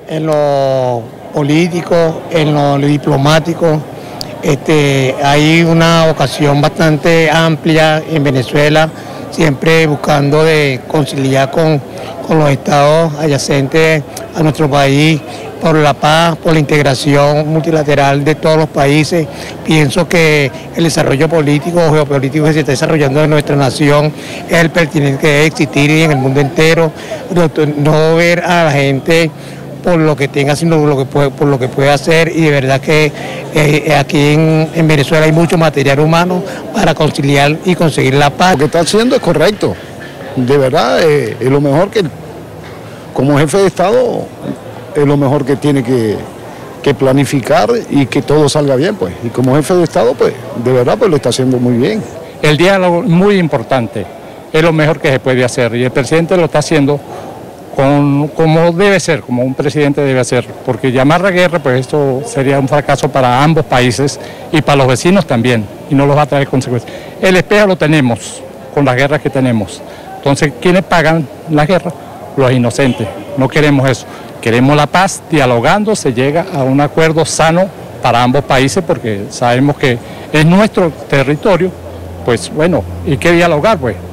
en lo político, en lo diplomático. Hay una vocación bastante amplia en Venezuela, siempre buscando de conciliar con los estados adyacentes a nuestro país, por la paz, por la integración multilateral de todos los países. Pienso que el desarrollo político o geopolítico que se está desarrollando en nuestra nación es el pertinente que debe existir en el mundo entero, no ver a la gente por lo que tenga, sino por lo que puede hacer, y de verdad que aquí en Venezuela hay mucho material humano para conciliar y conseguir la paz. Lo que está haciendo es correcto, de verdad es lo mejor que, como jefe de Estado, es lo mejor que tiene que planificar y que todo salga bien, pues. Y como jefe de Estado, pues, de verdad, pues lo está haciendo muy bien. El diálogo es muy importante, es lo mejor que se puede hacer, y el presidente lo está haciendo como debe ser, como un presidente debe hacer, porque llamar a guerra, pues esto sería un fracaso para ambos países y para los vecinos también, y no los va a traer consecuencias. El espejo lo tenemos con las guerras que tenemos. Entonces, ¿quiénes pagan la guerra? Los inocentes. No queremos eso. Queremos la paz, dialogando se llega a un acuerdo sano para ambos países, porque sabemos que es nuestro territorio, pues bueno, ¿y qué dialogar, pues?